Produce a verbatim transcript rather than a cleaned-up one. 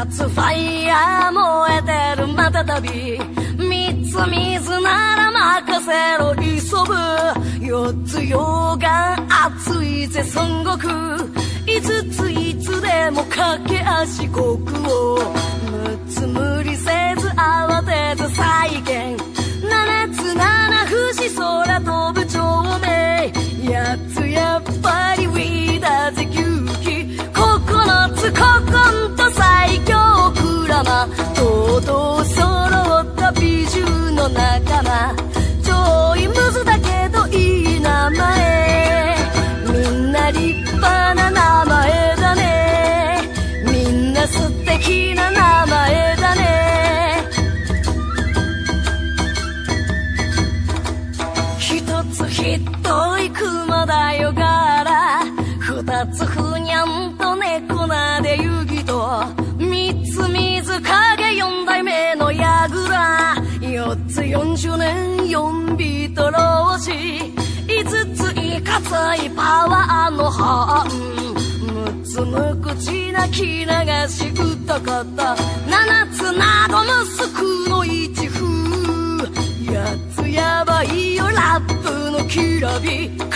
つファイヤー燃えてるまたたび、三つ水なら任せろ磯部、四つ溶岩熱いぜ孫悟空、五ついつでも駆け足国王、六つ無理せず慌てず再現、七つ七節空飛ぶ長命、八つやっぱりウィーだぜ牛気、九つ古今と最強クラマ、とうとう揃った美獣の仲間、ちょいムズだけどいい名前、みんな立派な名前だね、みんな素敵な名前だね。一つひどい熊だよがら、二つふにゃんと猫なで遊戯と、三つ水影四代目のヤグラ、四つ四十年四ビート老子、五ついかついパワーのハン、六つ無口な気流し歌方、七つなど息子の一風、八つやばいよラップのきらび、